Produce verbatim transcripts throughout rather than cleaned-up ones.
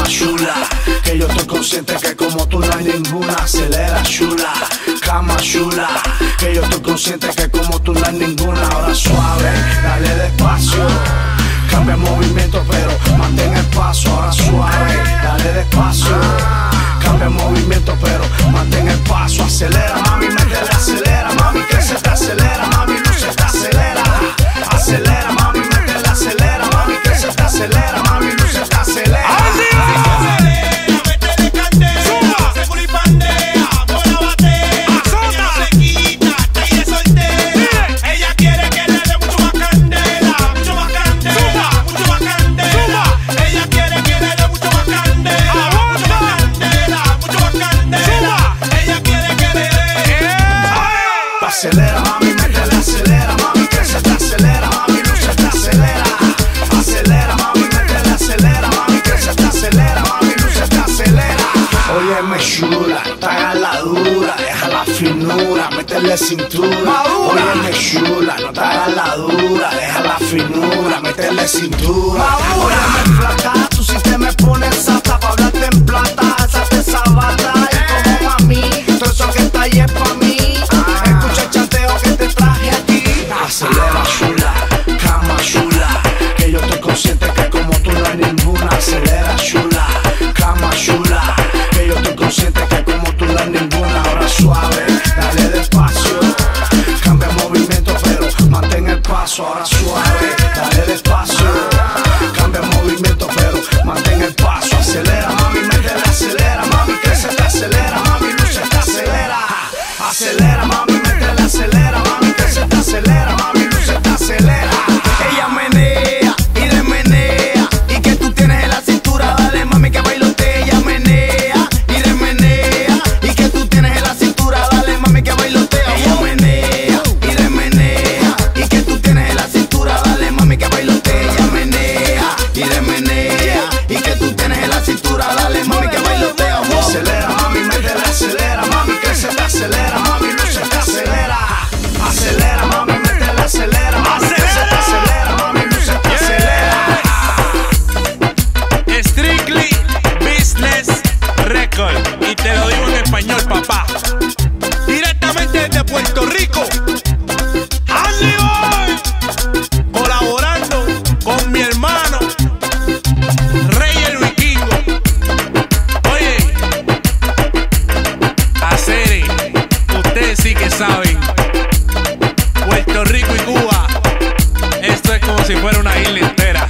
chula, que yo estoy consciente que como tú no hay ninguna. Acelera, chula, cama chula, que yo estoy consciente que como tú no hay ninguna. Ahora suave, dale despacio, cambia el movimiento pero mantén el paso. Ahora suave, dale despacio, cambia el movimiento pero mantén el paso. Acelera mami, métele acelera mami, que se te acelera mami, no se te acelera. Acelera mami, métele acelera mami, que se te acelera mami, no se te acelera. Acelera mami, métele acelera mami, que se te acelera mami, no se te acelera. Acelera mami, métele acelera mami, que se te acelera mami, no se te acelera. Óyeme chula, no te hagas la dura, deja la finura, métele cintura. Óyeme chula, no te hagas la dura, deja la finura, métele cintura. Óyeme flaca, tú si te me pones sata pa' hablarte en plata, alzate esa bata y como mami, todo eso que está ahí es pa' mí. Acelera chula, cama chula, que yo estoy consciente que como tú no hay ninguna. Acelera chula, cama chula, que yo estoy consciente que como tú no hay ninguna. Ahora suave, dale despacio, cambia el movimiento pero mantén el paso. Ahora suave, dale despacio, cambia el movimiento pero mantén el paso. Acelera mami, métele acelera mami, que se te acelera mami, no se te acelera. Acelera mami, métele acelera mami, que se te acelera mami, no se te acelera. Ella menea y remenea, y que tú tienes en la cintura, dale mami que bailotea. Ella menea y remenea, y que tú tienes en la cintura, dale mami que bailotea. Ella menea y remenea, y que tú tienes en la cintura, dale mami que bailotea. Ella menea y remenea, y que tú tienes en la cintura, dale mami que bailotea. Acelera mami, métele acelera mami, que se te acelera mami, no se te acelera. Acelera mami, métele acelera mami, que se te acelera mami, no se te acelera. Strictly Business Record, y te lo digo en español, papá. Directamente desde Puerto Rico, Andy Boy, colaborando con mi hermano Rey el Vikingo. Oye, Acere, ustedes sí que saben. Puerto Rico y Cuba, esto es como si fuera una isla entera.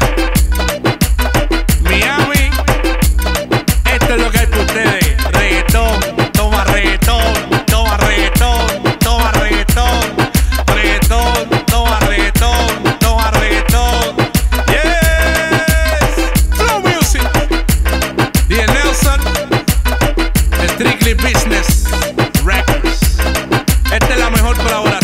Miami, esto es lo que hay para ustedes. Reggaetón, toma reggaetón, toma reggaetón, toma reggaetón, reggaetón, toma reggaetón, toma reggaetón. Yes, Flow Music, D J Nelson, Strictly Business Records. Esta es la mejor colaboración.